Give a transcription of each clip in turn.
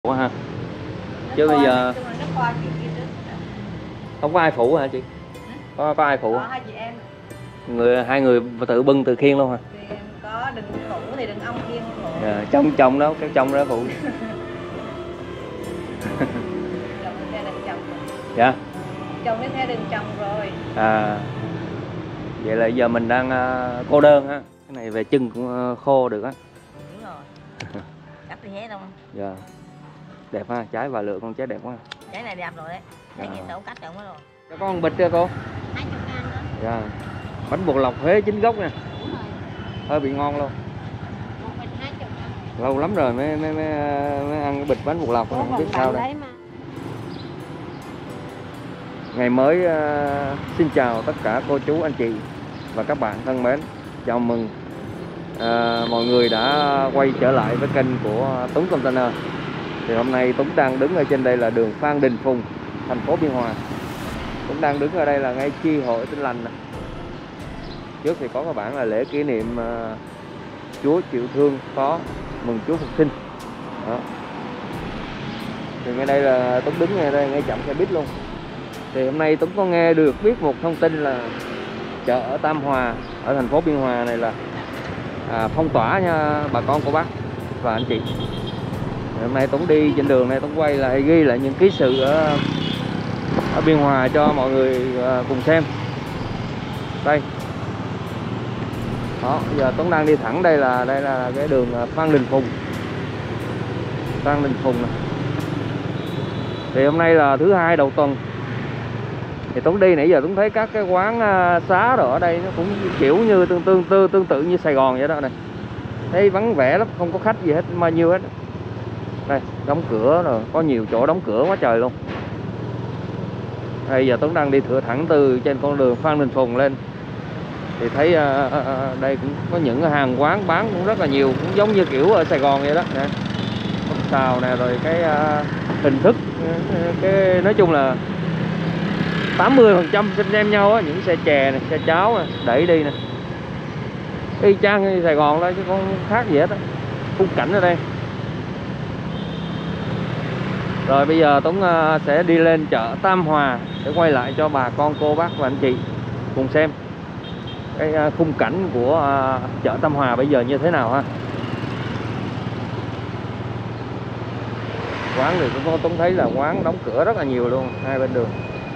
Ủa ha, chứ bây giờ không có ai phụ hả chị? Có ai phụ? Có hai chị em. Hai người tự bưng tự khiêng luôn hả? Thì có đừng phụ thì đừng ông khiêng phụ. Chồng đó, cái chồng đó phụ. Chồng đi theo đừng chồng rồi. Dạ. Chồng đi theo đừng chồng rồi. Vậy là giờ mình đang cô đơn ha. Cái này về chân cũng khô được á. Đúng rồi. Cắt đi hết không? Dạ. Đẹp ha, trái và lựa con trái đẹp quá. Trái này đẹp rồi đấy. Trái kia tao cắt rồi rồi. Cho có con bịch chưa cô? 20.000 nữa. Dạ. Bánh bột lọc Huế chính gốc nè. Đúng rồi. Hơi bị ngon luôn. Một bịch 20.000. Lâu lắm rồi mới ăn cái bịch bánh bột lọc, không biết sao đây. Ngày mới xin chào tất cả cô chú anh chị và các bạn thân mến. Chào mừng mọi người đã quay trở lại với kênh của Tuấn Container. Thì hôm nay Tuấn đang đứng ở trên đây là đường Phan Đình Phùng, thành phố Biên Hòa. Tuấn đang đứng ở đây là ngay chi hội Tin Lành này. Trước thì có cái bảng là lễ kỷ niệm Chúa chịu thương khó mừng Chúa phục sinh. Đó. Thì ngay đây là Tuấn đứng ngay đây ngay chạm xe buýt luôn. Thì hôm nay Tuấn có nghe được biết một thông tin là chợ ở Tam Hòa ở thành phố Biên Hòa này là phong tỏa nha bà con cô bác và anh chị. Thì hôm nay Tuấn đi trên đường này Tuấn quay lại ghi lại những ký sự ở Biên Hòa cho mọi người cùng xem. Đây. Đó, giờ Tuấn đang đi thẳng đây là cái đường Phan Đình Phùng. Phan Đình Phùng này. Thì hôm nay là thứ hai đầu tuần. Thì Tuấn đi nãy giờ Tuấn thấy các cái quán xá rồi ở đây nó cũng kiểu như tương tự như Sài Gòn vậy đó này. Thấy vắng vẻ lắm, không có khách gì hết, bao nhiêu hết. Đây, đóng cửa rồi, có nhiều chỗ đóng cửa quá trời luôn. Đây giờ Tuấn đang đi thửa thẳng từ trên con đường Phan Đình Phùng lên. Thì thấy đây cũng có những hàng quán bán cũng rất là nhiều, cũng giống như kiểu ở Sài Gòn vậy đó nè. Có xào nè, rồi cái hình thức cái nói chung là 80% xem nhau á, những xe chè này, xe cháo này, đẩy đi nè. Y chang như Sài Gòn đó chứ không khác gì hết á. Khung cảnh ở đây. Rồi bây giờ Tuấn sẽ đi lên chợ Tam Hòa để quay lại cho bà con cô bác và anh chị cùng xem cái khung cảnh của chợ Tam Hòa bây giờ như thế nào ha. Quán thì Tuấn thấy là quán đóng cửa rất là nhiều luôn hai bên đường.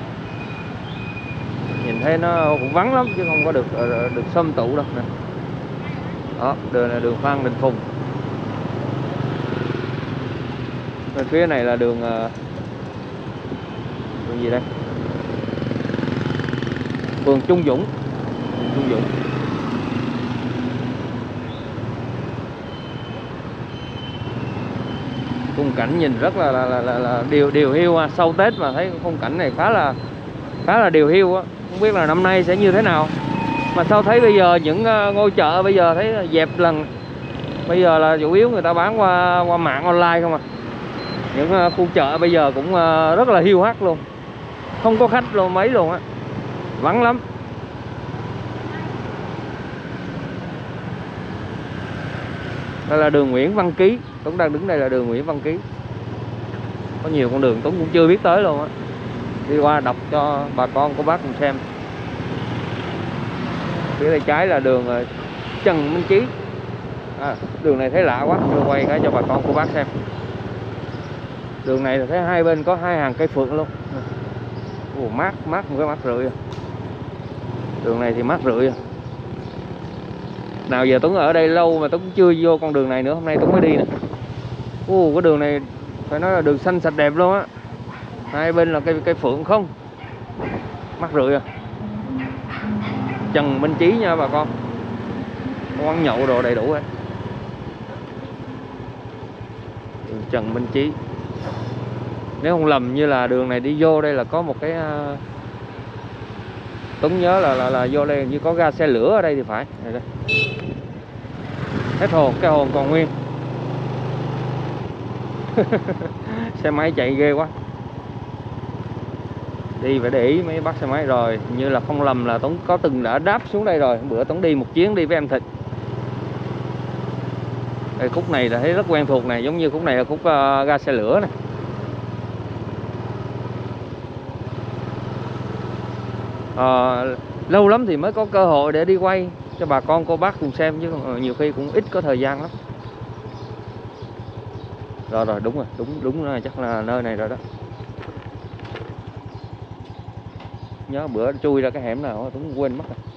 Nhìn thấy nó cũng vắng lắm chứ không có được xôm tụ đâu nè. Đó, đường là đường Phan Đình Phùng. Bên phía này là đường gì đây? Phường Trung Dũng. Trung Dũng. Khung cảnh nhìn rất là điều hiu ha. Sau Tết mà thấy khung cảnh này khá là điều hiu á. Không biết là năm nay sẽ như thế nào. Mà sao thấy bây giờ những ngôi chợ bây giờ thấy dẹp lần. Bây giờ là chủ yếu người ta bán qua mạng online không à. Những khu chợ bây giờ cũng rất là hiu hắt luôn. Không có khách luôn mấy luôn á. Vắng lắm. Đây là đường Nguyễn Văn Ký. Tuấn đang đứng đây là đường Nguyễn Văn Ký. Có nhiều con đường Tuấn cũng chưa biết tới luôn á. Đi qua đọc cho bà con cô bác cùng xem. Phía tay trái là đường Trần Minh Chí. Đường này thấy lạ quá, đưa quay cái cho bà con cô bác xem. Đường này là thấy hai bên có hai hàng cây phượng luôn. Mát một cái mát rượi. Đường này thì mát rượi. Nào giờ Tuấn ở đây lâu mà Tuấn cũng chưa vô con đường này nữa, hôm nay Tuấn mới đi nè. Cái đường này phải nói là đường xanh sạch đẹp luôn á. Hai bên là cây phượng không. Mát rượi. Trần Minh Chí nha bà con. Quán nhậu đồ đầy đủ hết. Đường Trần Minh Chí. Nếu không lầm như là đường này đi vô đây là có một cái Tuấn nhớ là vô đây như có ga xe lửa ở đây thì phải. Đây. Hết hồn, cái hồn còn nguyên. Xe máy chạy ghê quá. Đi phải để ý mấy bác xe máy rồi. Như là không lầm là Tuấn có từng đã đáp xuống đây rồi. Bữa Tuấn đi một chuyến đi với em Thịnh. Đây, khúc này là thấy rất quen thuộc này, giống như khúc này là khúc ga xe lửa này. Lâu lắm thì mới có cơ hội để đi quay cho bà con cô bác cùng xem, chứ nhiều khi cũng ít có thời gian lắm. Rồi đúng rồi, đúng rồi, chắc là nơi này rồi đó. Nhớ bữa chui ra cái hẻm nào tôi cũng quên mất rồi.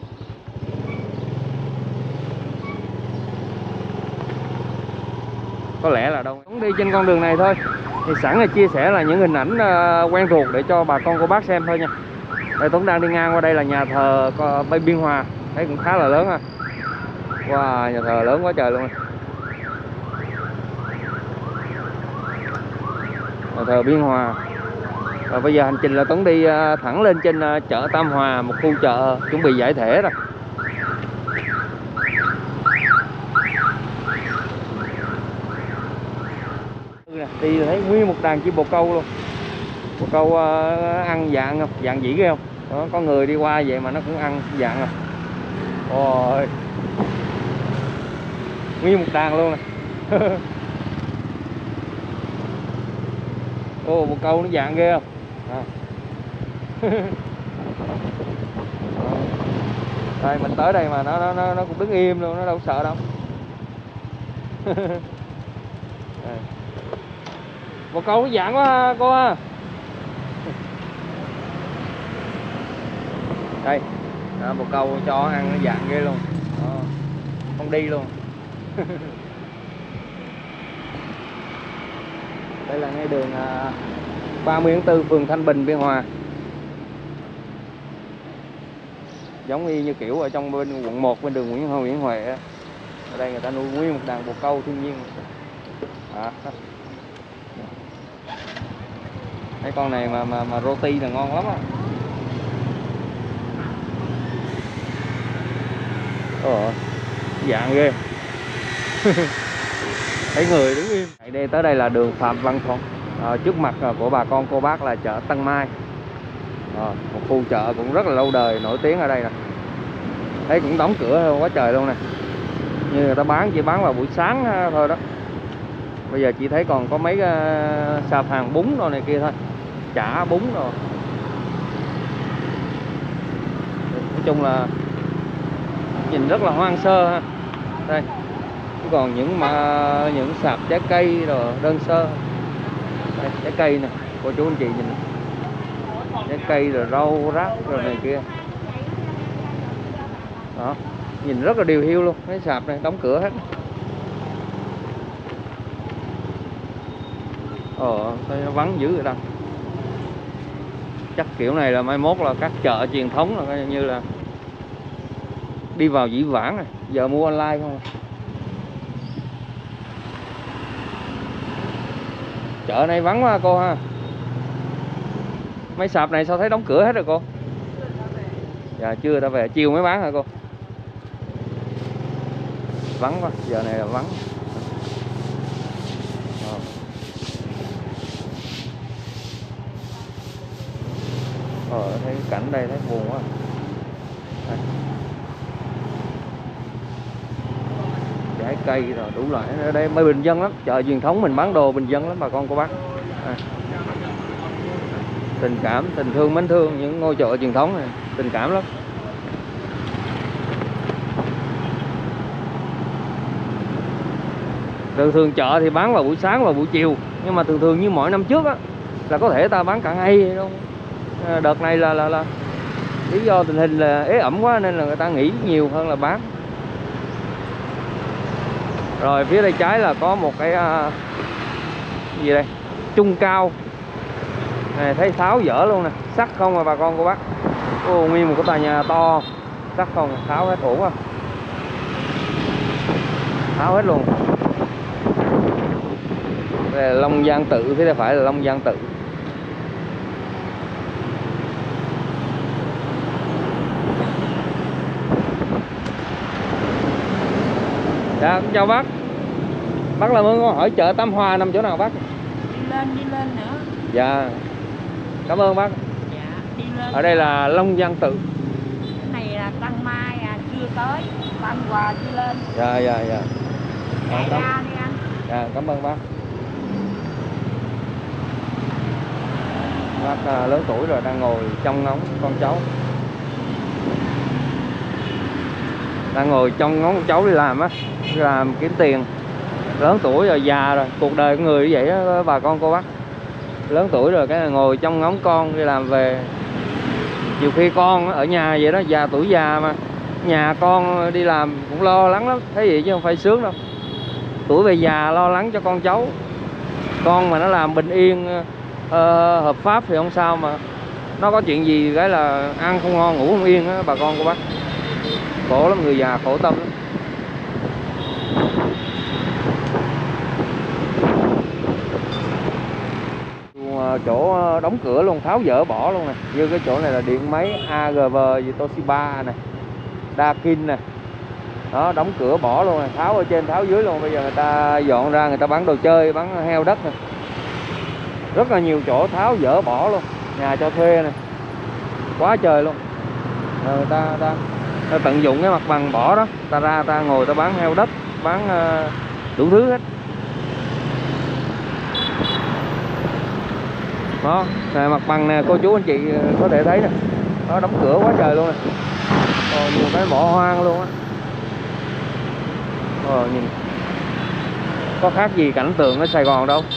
Có lẽ là đâu cũng đi trên con đường này thôi, thì sẵn là chia sẻ là những hình ảnh quen thuộc để cho bà con cô bác xem thôi nha. Đây Tuấn đang đi ngang qua đây là nhà thờ Biên Hòa, thấy cũng khá là lớn ha. Wow, nhà thờ lớn quá trời luôn. Nhà thờ Biên Hòa. Rồi bây giờ hành trình là Tuấn đi thẳng lên trên chợ Tam Hòa, một khu chợ chuẩn bị giải thể rồi. Đi thấy nguyên một đàn chim bồ câu luôn. Bồ câu ăn dạng không? Dạng dĩ ghê không? Đó, có người đi qua vậy mà nó cũng ăn dạng à. Ôi. Nguyên một đàn luôn nè. Ô, bồ câu nó dạng ghê không? À. Đây mình tới đây mà nó cũng đứng im luôn, nó đâu sợ đâu. Bồ câu nó dạng quá cô à. Đây bồ câu cho ăn nó dạng ghê luôn. Đó. Không đi luôn. Đây là ngay đường 30 tháng 4 phường Thanh Bình, Biên Hòa. Giống như kiểu ở trong bên quận 1 bên đường Nguyễn Huệ. Ở đây người ta nuôi nguyên một đàn bồ câu thiên nhiên. Cái con này mà roti là ngon lắm á. Dạng ghê. Thấy người đứng im. Đây tới đây là đường Phạm Văn Thuận. Trước mặt của bà con cô bác là chợ Tân Mai. Một khu chợ cũng rất là lâu đời, nổi tiếng ở đây nè. Thấy cũng đóng cửa quá trời luôn nè. Như người ta chỉ bán vào buổi sáng thôi đó. Bây giờ chỉ thấy còn có mấy sạp hàng bún đồ này kia thôi, chả bún rồi. Nói chung là nhìn rất là hoang sơ ha. Đây còn những sạp trái cây rồi đơn sơ. Đây, trái cây nè, cô chú anh chị nhìn nè. Trái cây rồi rau rác rồi này kia. Đó, nhìn rất là điều hiu luôn. Cái sạp này đóng cửa hết. Thấy nó vắng dữ rồi đâu. Chắc kiểu này là mai mốt là các chợ truyền thống, là coi như là đi vào dĩ vãng này. Giờ mua online không. Chợ này vắng quá cô ha. Mấy sạp này sao thấy đóng cửa hết rồi cô? Dạ chưa ta về, chiều mới bán hả cô? Vắng quá, giờ này là vắng. Thấy cảnh đây thấy buồn quá. Đây. Trái cây rồi đủ loại. Ở đây mới bình dân lắm, chợ truyền thống mình bán đồ bình dân lắm bà con cô bác. Tình cảm, tình thương, mến thương những ngôi chợ truyền thống này, tình cảm lắm. Thường chợ thì bán vào buổi sáng và buổi chiều, nhưng mà thường như mỗi năm trước á là có thể ta bán cả ngày đâu. Đợt này là lý do tình hình là ế ẩm quá nên là người ta nghỉ nhiều hơn là bán. Rồi phía đây trái là có một cái gì đây, Trung Cao này, thấy tháo dỡ luôn nè, sắt không à bà con cô bác. Nguyên một cái tòa nhà to, sắt không, tháo hết ổn quá, tháo hết luôn. Đây là Long Giang Tự, phía đây phải là Long Giang Tự. Dạ, chào bác. Bác làm ơn con hỏi chợ Tam Hòa nằm chỗ nào bác? Đi lên nữa. Dạ. Cảm ơn bác. Dạ, đi lên. Ở đây là Long Giang Tự. Cái này là Tân Mai chưa tới, Tam Hòa đi lên. Dạ. Chạy cảm, ra đi anh. cảm ơn bác. Bác lớn tuổi rồi đang ngồi trong ngóng con cháu, đang ngồi trong ngóng con cháu đi làm á, đi làm kiếm tiền. Lớn tuổi rồi, già rồi, cuộc đời của người như vậy đó bà con cô bác. Lớn tuổi rồi cái ngồi trong ngóng con đi làm về. Nhiều khi con ở nhà vậy đó, già tuổi già mà nhà con đi làm cũng lo lắng lắm, thấy vậy chứ không phải sướng đâu. Tuổi về già lo lắng cho con cháu. Con mà nó làm bình yên hợp pháp thì không sao, mà nó có chuyện gì cái là ăn không ngon ngủ không yên á bà con cô bác. Khổ lắm, người già khổ tâm lắm. Chỗ đóng cửa luôn, tháo dỡ bỏ luôn nè. Như cái chỗ này là điện máy AGV gì Toshiba nè, Dakin nè. Đó, đóng cửa bỏ luôn nè, tháo ở trên tháo dưới luôn. Bây giờ người ta dọn ra, người ta bán đồ chơi, bán heo đất nè. Rất là nhiều chỗ tháo dỡ bỏ luôn. Nhà cho thuê nè, quá trời luôn. Rồi người ta tận dụng cái mặt bằng bỏ đó, ta ra ta ngồi ta bán heo đất, bán đủ thứ hết. Đó, này, mặt bằng nè cô chú anh chị có thể thấy nè, nó đóng cửa quá trời luôn nè. Nhiều cái bỏ hoang luôn á. Nhìn có khác gì cảnh tượng ở Sài Gòn đâu,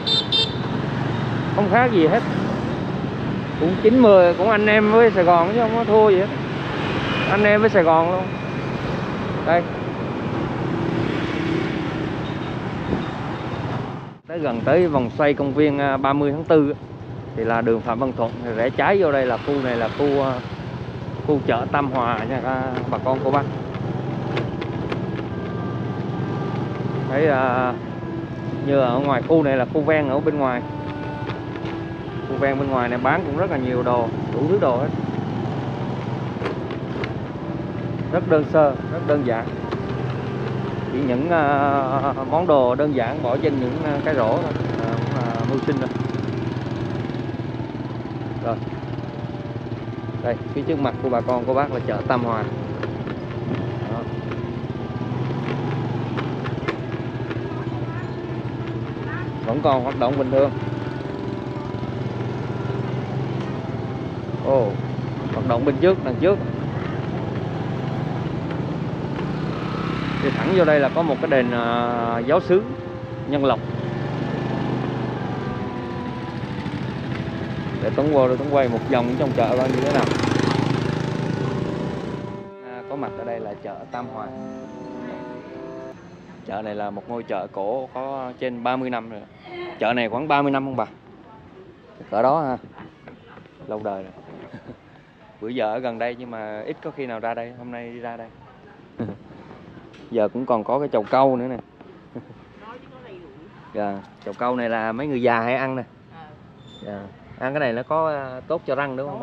không khác gì hết. Cũng 90 cũng anh em với Sài Gòn chứ không có thua gì hết. Anh em với Sài Gòn luôn. Đây, tới gần tới vòng xoay công viên 30 tháng 4 thì là đường Phạm Văn Thuận, rẽ trái vô đây là khu này là khu chợ Tam Hòa nha bà con cô bác. Thấy như ở ngoài khu này là khu ven, ở bên ngoài khu ven bên ngoài này bán cũng rất là nhiều đồ, đủ thứ đồ hết, rất đơn sơ, rất đơn giản. Chỉ những món đồ đơn giản bỏ trên những cái rổ thôi cũng là mưu sinh rồi. Rồi đây, phía trước mặt của bà con cô bác là chợ Tam Hòa. Đó. Vẫn còn hoạt động bình thường. Hoạt động bên trước, đằng trước. Thì thẳng vô đây là có một cái đền giáo xứ Nhân Lộc. Để Tuấn vô, Tuấn quay một vòng trong chợ coi như thế nào. Có mặt ở đây là chợ Tam Hòa. Chợ này là một ngôi chợ cổ có trên 30 năm rồi. Chợ này khoảng 30 năm không bà? Cỡ đó ha. Lâu đời rồi. Bữa giờ ở gần đây nhưng mà ít có khi nào ra đây, hôm nay đi ra đây. Giờ cũng còn có cái chầu câu nữa nè. Dạ, chầu câu này là mấy người già hay ăn nè. Dạ. Ăn cái này nó có tốt cho răng đúng không bà?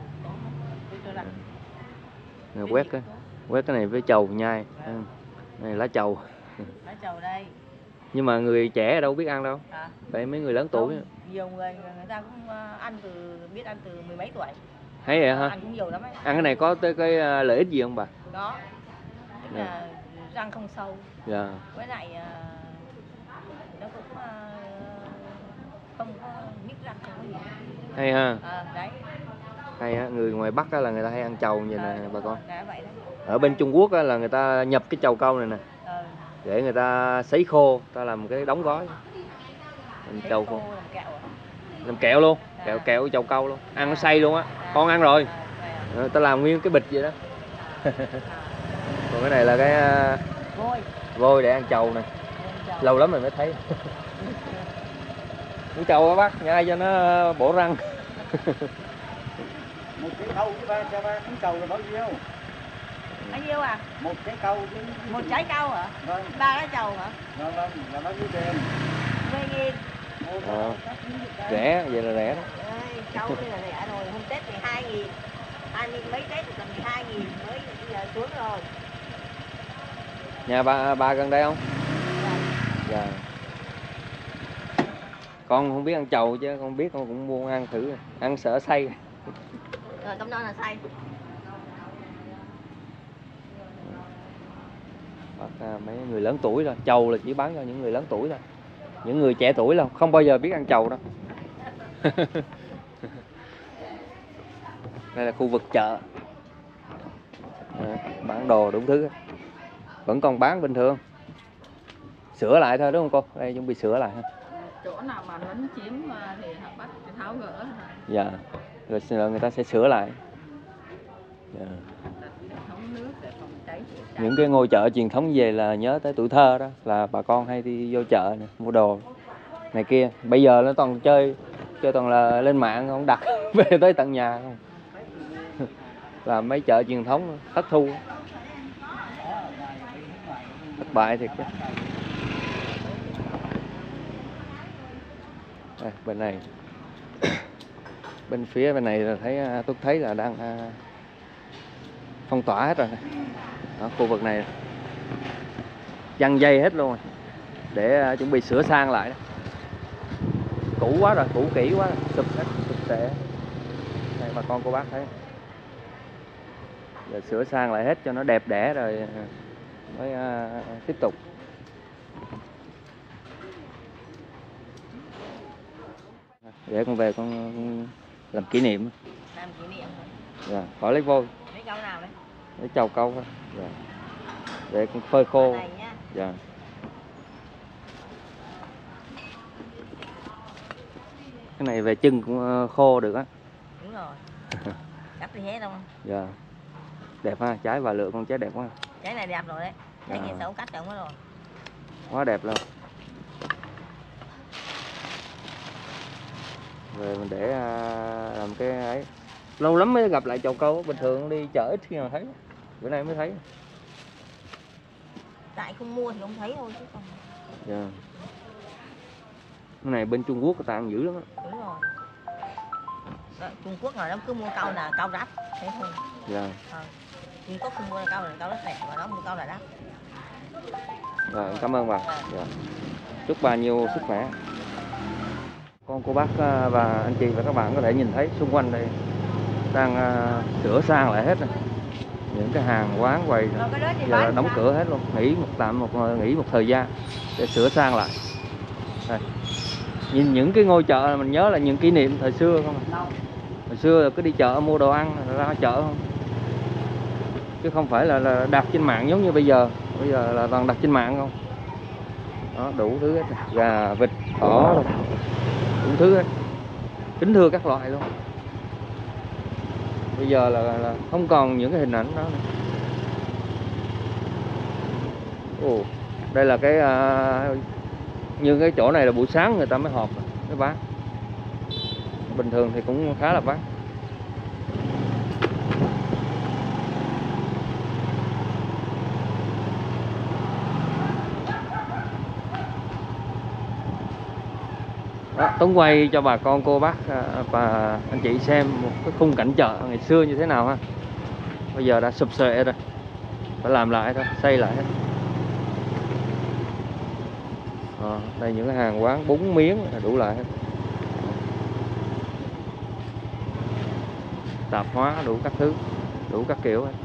Rồi quét cái này với chầu nhai. Này lá chầu. Lá chầu đây. Nhưng mà người trẻ đâu biết ăn đâu. Vậy mấy người lớn tuổi. Nhiều người ta cũng biết ăn từ mười mấy tuổi. Hay vậy hả? Ăn cũng nhiều lắm ấy. Ăn cái này có cái lợi ích gì không bà? Đó. Tức là răng không sâu. Dạ. Với lại nó cũng không có nhức răng, không có gì. Hay ha. Đấy. Hay á, người ngoài Bắc á là người ta hay ăn chầu như này nè bà con. Vậy đó. Ở bên Trung Quốc á là người ta nhập cái chầu câu này nè. Để người ta sấy khô, ta làm cái đóng gói. Làm chầu khô. Làm kẹo luôn, kẹo chầu câu luôn. Ăn nó say luôn á. Con ăn rồi. Ta làm nguyên cái bịch vậy đó. Còn cái này là cái vôi để ăn chầu nè. Lâu lắm rồi mới thấy. Miếng chầu á bác, nhai cho nó bổ răng. Một trái câu với ba miếng chầu là bao nhiêu? Bao nhiêu à? Một trái câu chứ. Một trái câu hả? Vâng. 3 cái chầu hả? Vâng, là bao nhiêu tiền? 10.000. Rẻ, vậy là rẻ đó. Câu thì là rẻ rồi, hôm Tết thì 2.000. 20 mấy Tết thì tầm 12.000 mới bây giờ xuống rồi. Nhà bà gần đây không? Dạ. Con không biết ăn chầu chứ con biết con cũng mua ăn thử, ăn sợ say. Rồi trong đó là say. Mấy người lớn tuổi thôi, trầu là chỉ bán cho những người lớn tuổi thôi. Những người trẻ tuổi là không bao giờ biết ăn trầu đâu. Đây là khu vực chợ. Bán đồ đủ thứ. Vẫn còn bán bình thường. Sửa lại thôi đúng không cô? Đây chuẩn bị sửa lại ha. Chỗ nào mà lấn chiếm thì họ bắt tháo gỡ. Dạ. Rồi người ta sẽ sửa lại. Dạ. Những cái ngôi chợ truyền thống về là nhớ tới tuổi thơ đó, là bà con hay đi vô chợ này, mua đồ này kia. Bây giờ nó toàn chơi toàn là lên mạng không, đặt về tới tận nhà không. Là mấy chợ truyền thống thất thu, thất bại thiệt chứ. Đây, bên này bên phía bên này là tôi thấy là đang phong tỏa hết rồi. Ở khu vực này giăng dây hết luôn rồi, để chuẩn bị sửa sang lại đó. Cũ quá rồi, cũ kỹ quá rồi, sụp hết, sụp sệ. Đây bà con cô bác thấy. Giờ sửa sang lại hết cho nó đẹp đẽ rồi mới tiếp tục. Để con về con làm kỷ niệm. Làm kỷ niệm. Dạ, khỏi lấy vôi. Lấy câu nào đấy? Lấy trầu câu thôi. Dạ. Để con phơi khô. Dạ. Cái này về chân cũng khô được á. Đúng rồi. Cắt đi hết không? Dạ. Đẹp ha, trái và lựa con trái đẹp quá. Trái này đẹp rồi đấy. Trái kia xấu cắt được rồi. Quá đẹp luôn. Rồi mình để làm cái ấy. Lâu lắm mới gặp lại trầu câu, bình thường đi chợ ít khi nào thấy. Bữa nay mới thấy. Tại không mua thì không thấy thôi chứ còn. Dạ. Cái này bên Trung Quốc người ta ăn dữ lắm á. Đúng rồi. Trung Quốc rồi nó cứ mua câu là câu đắt, thế thôi. Dạ. Trung Quốc không mua câu là câu rất đẹp, mà nó mua câu là đắt. Rồi, cảm ơn bà. Dạ. Chúc bà nhiều sức khỏe. Con cô bác và anh chị và các bạn có thể nhìn thấy xung quanh đây đang sửa sang lại hết rồi. Những cái hàng quán quầy giờ đóng cửa hết luôn, nghỉ một thời gian để sửa sang lại. Đây. Nhìn những cái ngôi chợ mình nhớ là những kỷ niệm thời xưa không à. Hồi xưa cứ đi chợ mua đồ ăn ra chợ không, chứ không phải là đặt trên mạng giống như bây giờ. Bây giờ là toàn đặt trên mạng không. Đó, đủ thứ hết, gà vịt thỏ đủ thứ hết, kính thưa các loại luôn. Bây giờ là không còn những cái hình ảnh đó nữa. Ồ, đây là cái như cái chỗ này là buổi sáng người ta mới họp mới bán, bình thường thì cũng khá là vắng. Đó, Tuấn quay cho bà con cô bác và anh chị xem một cái khung cảnh chợ ngày xưa như thế nào ha. Bây giờ đã sụp sệ rồi, phải làm lại thôi, xây lại hết. Đây những cái hàng quán bún miếng đủ lại hết, tạp hóa đủ các thứ, đủ các kiểu hết.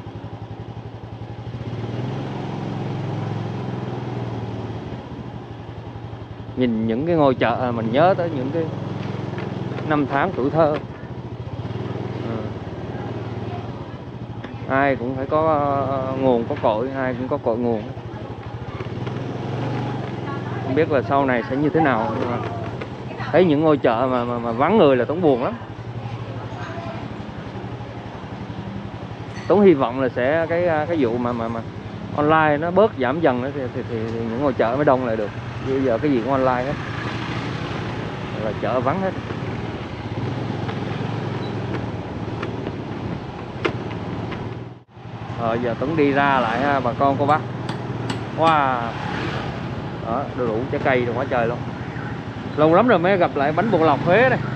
Nhìn những cái ngôi chợ mình nhớ tới những cái năm tháng tuổi thơ. Ai cũng phải có nguồn, có cội, ai cũng có cội nguồn. Không biết là sau này sẽ như thế nào, nhưng mà thấy những ngôi chợ mà vắng người là Tuấn buồn lắm. Tuấn hy vọng là sẽ cái vụ mà online nó bớt giảm dần nữa thì những ngôi chợ mới đông lại được. Bây giờ cái gì cũng online hết, là chợ vắng hết. Rồi giờ Tuấn đi ra lại ha bà con cô bác. Wow, đó, đủ trái cây rồi quá trời luôn. Lâu lắm rồi mới gặp lại bánh bột lọc Huế đây.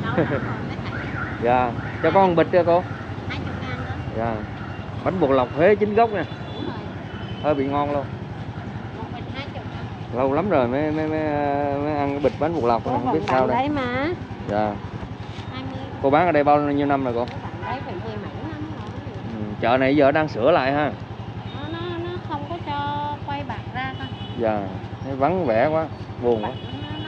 Dạ, cho con 1 bịch cho cô. 20.000 nữa. Dạ, bánh bột lọc Huế chính gốc nè. Hơi bị ngon luôn. 1 bịch 20.000. Lâu lắm rồi mới ăn cái bịch bánh bột lọc, không biết sao đây. Đấy mà. Dạ. 20. Cô bán ở đây bao nhiêu năm rồi cô? Đấy phải 10 mấy năm rồi. Chợ này giờ đang sửa lại ha. Nó không có cho quay Dạ, thấy vắng vẻ quá, buồn quá.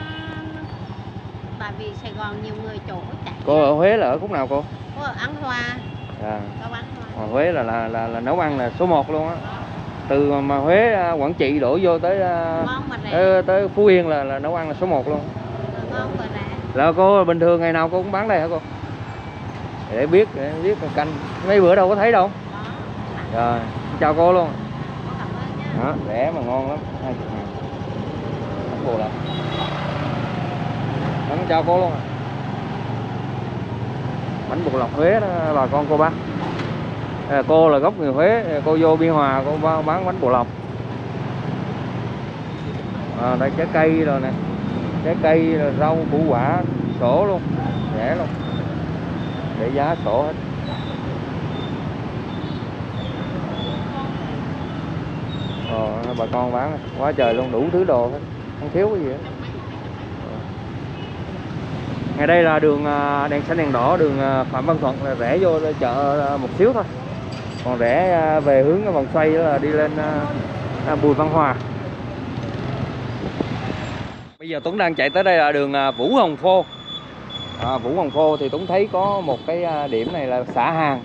Tại vì Sài Gòn nhiều người chỗ chạy. Cô ở Huế là ở khúc nào cô? Cô ở An Hòa. Dạ. Có bán hoa. Ở Huế là nấu ăn là số 1 luôn á. Từ mà Huế, Quảng Trị đổ vô tới Ngon mà rẻ. tới Phú Yên là nấu ăn là số 1 luôn. Ngon và rẻ. Là cô bình thường ngày nào cô cũng bán đây hả cô? Để biết canh. Mấy bữa đâu có thấy đâu. Đó. Rồi, chào cô luôn. Cảm ơn nha. Đó, rẻ mà ngon lắm. 20.000. Bánh bò lọc. Đó, chào cô luôn. Bánh bột lọc Huế đó bà con cô bác. Cô là gốc người Huế, cô vô Biên Hòa cô bán bánh bột lọc. Đây trái cây rồi nè, trái cây rồi rau củ quả sổ luôn, rẻ luôn, để giá sổ hết. Bà con bán quá trời luôn, đủ thứ đồ hết, không thiếu cái gì hết. Ngay đây là đường đèn xanh đèn đỏ, đường Phạm Văn Thuận, là rẽ vô chợ một xíu thôi. Còn rẽ về hướng cái vòng xoay đó là đi lên Bùi Văn Hòa. Bây giờ Tuấn đang chạy tới đây là đường Vũ Hồng Phô. Vũ Hồng Phô thì Tuấn thấy có một cái điểm này là xả hàng.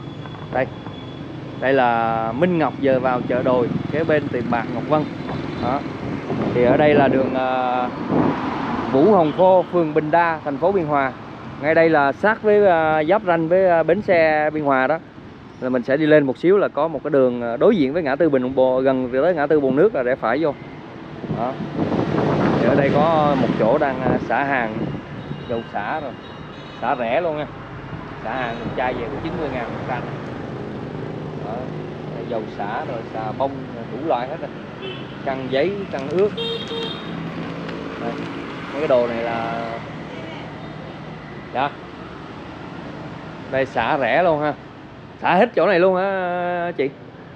Đây là Minh Ngọc giờ vào chợ Đồi, kế bên tiệm bạc Ngọc Vân. Đó. Thì ở đây là đường Vũ Hồng Phô, phường Bình Đa, thành phố Biên Hòa. Ngay đây là sát với giáp ranh với bến xe Biên Hòa đó. Là mình sẽ đi lên một xíu là có một cái đường đối diện với ngã tư Bình Bồ, gần tới ngã tư Bồn Nước là rẽ phải vô. Đó. Thì ở đây có một chỗ đang xả hàng dầu xả rồi, xả rẻ luôn nha. Xả hàng một chai về có 90.000 một can. Đó. Dầu xả rồi xà bông đủ loại hết rồi. Căng giấy, căng ướt. Đây. Mấy cái đồ này là dạ. Đây xả rẻ luôn ha. Xả hết chỗ này luôn hả chị?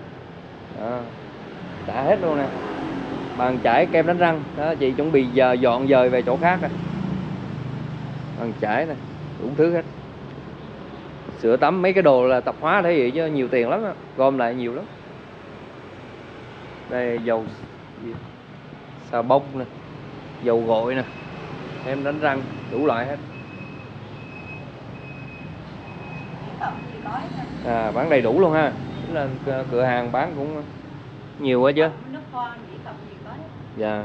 Xả hết luôn nè. Bàn chải, kem đánh răng đó, chị chuẩn bị dọn dời về chỗ khác. Bàn chải này, đủ thứ hết. Sữa tắm, mấy cái đồ là tạp hóa thế vậy chứ nhiều tiền lắm đó. Gom lại nhiều lắm. Đây dầu xà bông nè, dầu gội nè, kem đánh răng, đủ loại hết. Bán đầy đủ luôn ha. Chính là cửa hàng bán cũng nhiều quá chứ. Nước hoa, mỹ phẩm gì có đấy. Dạ.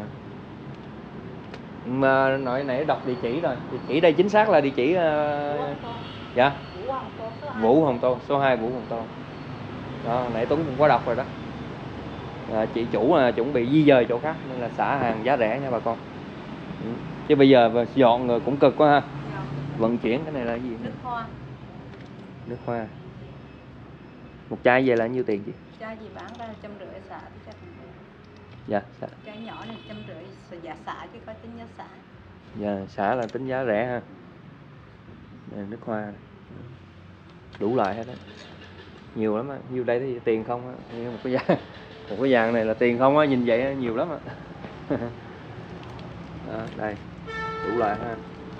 Mà nói nãy đọc địa chỉ rồi. Địa chỉ đây chính xác là địa chỉ dạ. Vũ Hồng Tô, số 2 Vũ Hồng Tô. Đó, nãy Tuấn cũng có đọc rồi đó. Chị chủ chuẩn bị di dời chỗ khác nên là xả hàng giá rẻ nha bà con. Chứ bây giờ dọn rồi cũng cực quá ha. Vận chuyển cái này là cái gì? Nước hoa. Nước hoa. Một chai về là nhiêu tiền chị? Chai gì bán ra 150 xả thì chắc. Dạ. Chai nhỏ này 150 giá xả chứ có tính giá xả. Dạ, xả là tính giá rẻ ha. Đây, nước hoa này. Đủ loại hết đó. Nhiều lắm á, nhiêu đây thì tiền không á. Một cái vàng này là tiền không á, nhìn vậy nhiều lắm á. Đó, đây. Đủ loại ha.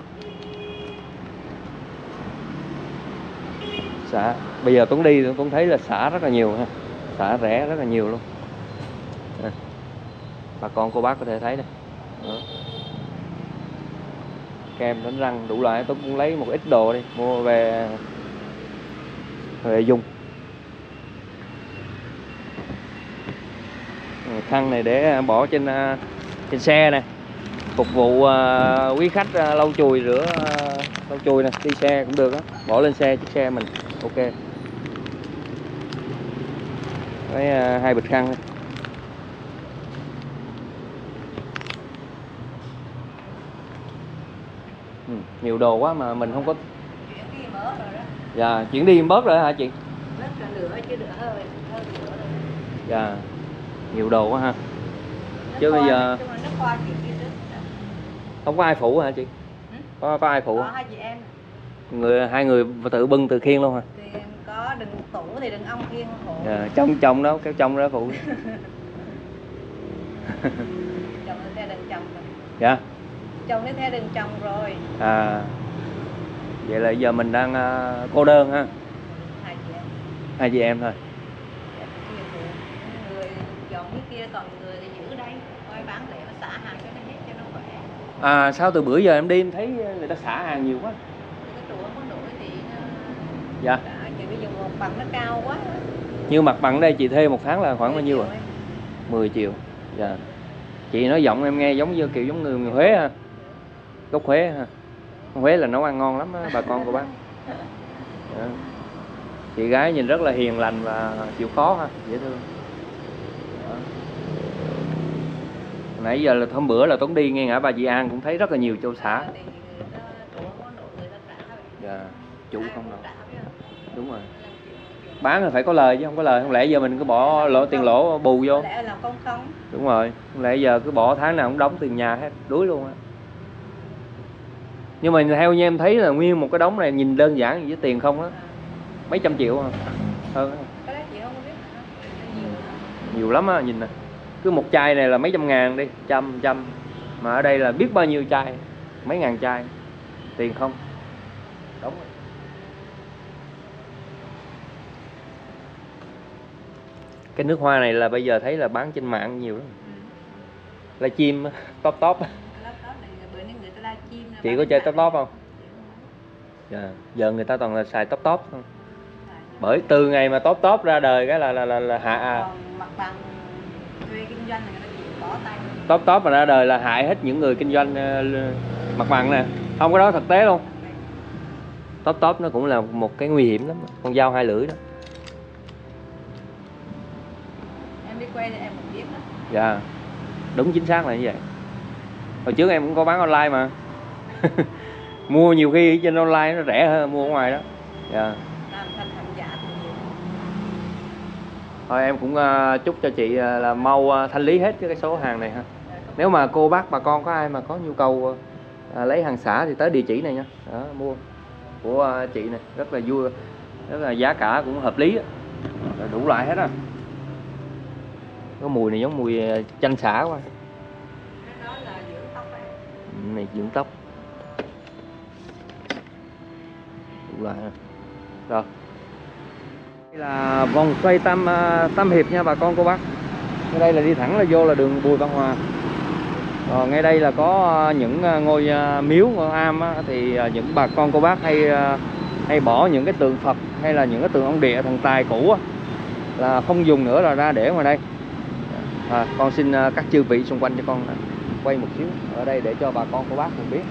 Xả, bây giờ Tuấn đi Tuấn thấy là xả rất là nhiều ha. Xả rẻ rất là nhiều luôn. Đây. Bà con cô bác có thể thấy đây. Đó. Kem đánh răng đủ loại, Tuấn cũng lấy một ít đồ đi mua về dùng. Khăn này để bỏ trên xe này, phục vụ quý khách lau chùi rửa lau chùi nè, đi xe cũng được á, bỏ lên xe chiếc xe mình. Ok. Với 2 bịch khăn này. Nhiều đồ quá mà mình không có. Chuyển đi bớt rồi đó. Dạ, chuyển đi bớt rồi hả chị? Bớt rồi nữa chứ đỡ hơn nữa rồi. Dạ. Nhiều đồ quá ha. Chứ bây giờ Nước hoa chị kia trước. không có ai phụ hả chị? Có ai phụ? Có hai chị em. Hai người tự bưng tự khiêng luôn hả? Thì có đừng tủ thì đừng ông khiêng hộ. Dạ, chồng đó, kéo chồng đó phụ. Chồng nó theo đừng chồng rồi. Dạ. Chồng nó theo đừng chồng rồi. Vậy là giờ mình đang cô đơn ha. Hai chị em. Hai chị em thôi. Người dọn cái kia còn người thì giữ đây. Coi xả hàng cho nó hết cho nó khỏe. À sao từ bữa giờ em đi em thấy người ta xả hàng nhiều quá. Cái trụ không có nổi thì Dạ. chị bây giờ một bằng nó cao quá. Như mặt bằng đây chị thuê một tháng là khoảng bao nhiêu ạ? 10 triệu. Dạ. Chị nói giọng em nghe giống như kiểu giống người Huế ha. Gốc Huế ha. Huế là nấu ăn ngon lắm á, bà con của bác. Dạ. Chị gái nhìn rất là hiền lành và chịu khó ha, dễ thương. Đó. Nãy giờ là hôm bữa là Tuấn đi ngay ngã Ba Chị An cũng thấy rất là nhiều châu xã. Dạ, chủ không đâu. Đúng rồi. Bán là phải có lời chứ không có lời, không lẽ giờ mình cứ bỏ lỗ tiền lỗ bù vô. Lẽ là không không. Đúng rồi, không lẽ giờ cứ bỏ tháng nào cũng đóng tiền nhà hết, đuối luôn á. Nhưng mà theo như em thấy là nguyên một cái đống này nhìn đơn giản với tiền không á, mấy trăm triệu à. Hơn. Cái đó chị không biết. Nhiều lắm á, nhìn nè. Cứ một chai này là mấy trăm ngàn đi, trăm. Mà ở đây là biết bao nhiêu chai, mấy ngàn chai. Tiền không. Đúng rồi. Cái nước hoa này là bây giờ thấy là bán trên mạng nhiều lắm. Livestream top. Chị có chơi top không? Dạ. Giờ người ta toàn là xài top không? Bởi từ ngày mà top ra đời cái là hạ mặt bằng thuê kinh doanh này người ta bỏ tay. Top mà ra đời là hại hết những người kinh doanh mặt bằng nè. Không có đó thực tế luôn. Top nó cũng là một cái nguy hiểm lắm, con dao hai lưỡi đó. Em đi quay thì em cũng biết đó. Dạ. Đúng chính xác là như vậy. Hồi trước em cũng có bán online mà. Mua nhiều khi trên online nó rẻ hơn mua ở ngoài đó. Dạ. Làm thành hàng giả thì nhiều. Thôi em cũng chúc cho chị là mau thanh lý hết cái số hàng này ha. Nếu mà cô bác bà con có ai mà có nhu cầu lấy hàng xả thì tới địa chỉ này nha. Đó, mua của chị này rất là vui, rất là giá cả cũng hợp lý, đủ loại hết á. Có mùi này giống mùi chanh xả quá. Đó là dưỡng tóc này. Này dưỡng tóc. Đủ loại. Rồi. Đây là vòng xoay Tam Hiệp nha bà con cô bác. Ở đây là đi thẳng là vô là đường Bùi Văn Hòa. Rồi ngay đây là có những ngôi miếu ngôi am á, thì những bà con cô bác hay bỏ những cái tượng Phật hay là những cái tượng ông địa thần tài cũ á, là không dùng nữa là ra để ngoài đây. Con xin các chư vị xung quanh cho con quay một xíu ở đây để cho bà con cô bác cùng biết.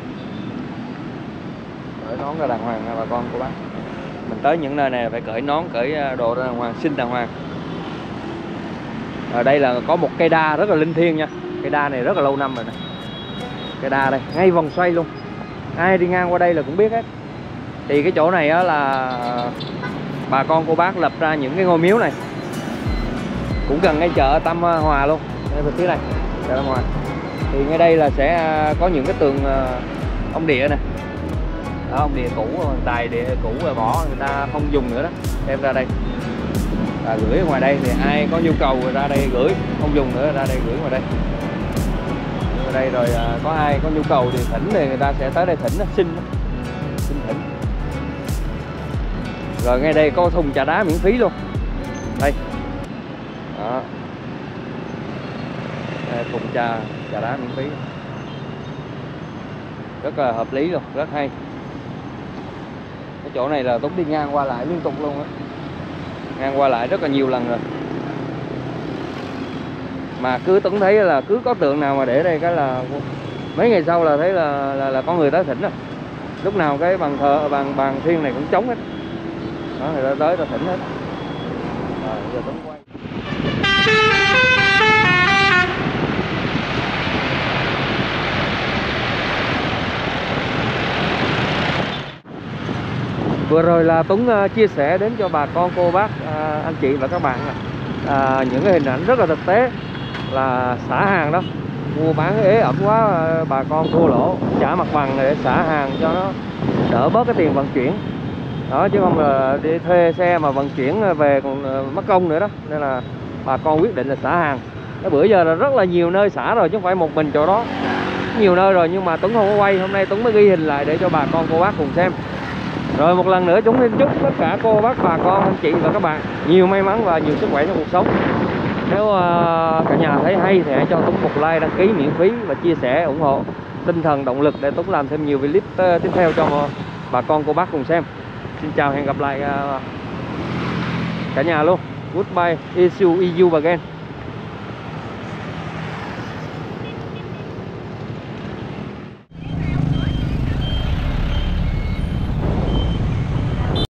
Cởi nón ra đàng hoàng nha bà con cô bác. Mình tới những nơi này phải cởi nón, cởi đồ ra đàng hoàng, xin đàng hoàng. Ở đây là có một cây đa rất là linh thiêng nha. Cây đa này rất là lâu năm rồi nè. Cây đa đây, ngay vòng xoay luôn. Ai đi ngang qua đây là cũng biết hết. Thì cái chỗ này á là bà con cô bác lập ra những cái ngôi miếu này. Cũng gần ngay chợ Tam Hòa luôn. Đây phía này, chợ Tam Hòa. Thì ngay đây là sẽ có những cái tượng ông địa nè. Đó, ông địa cũ, tài địa cũ rồi bỏ, người ta không dùng nữa đó. Đem ra đây. Và gửi ở ngoài đây thì ai có nhu cầu ra đây gửi, không dùng nữa ra đây gửi ngoài đây. Ở đây rồi có ai có nhu cầu thì thỉnh thì người ta sẽ tới đây thỉnh, xin thỉnh. Rồi ngay đây có thùng trà đá miễn phí luôn. Đây. Đó. Đây, thùng trà đá miễn phí. Rất là hợp lý luôn, rất hay. Cái chỗ này là Tuấn đi ngang qua lại liên tục luôn á. Ngang qua lại rất là nhiều lần rồi. Mà cứ Tuấn thấy là cứ có tượng nào mà để đây cái là mấy ngày sau là thấy là có người tới thỉnh rồi. Lúc nào cái bàn thiên này cũng trống hết. Đó, người ta tới ta thỉnh hết. Rồi giờ Tuấn quay. Vừa rồi là Tuấn chia sẻ đến cho bà con cô bác anh chị và các bạn những cái hình ảnh rất là thực tế là xả hàng đó, mua bán ế ẩm quá bà con thua lỗ, trả mặt bằng để xả hàng cho nó đỡ bớt cái tiền vận chuyển đó, chứ không là đi thuê xe mà vận chuyển về còn mất công nữa đó. Nên là bà con quyết định là xả hàng. Cái bữa giờ là rất là nhiều nơi xả rồi chứ không phải một mình chỗ đó, nhiều nơi rồi, nhưng mà Tuấn không có quay. Hôm nay Tuấn mới ghi hình lại để cho bà con cô bác cùng xem. Rồi một lần nữa chúng xin chúc tất cả cô bác bà con anh chị và các bạn nhiều may mắn và nhiều sức khỏe trong cuộc sống. Nếu cả nhà thấy hay thì hãy cho Tuấn một like, đăng ký miễn phí và chia sẻ ủng hộ tinh thần động lực để Tuấn làm thêm nhiều clip tiếp theo cho bà con cô bác cùng xem. Xin chào, hẹn gặp lại cả nhà luôn. Goodbye, see you again.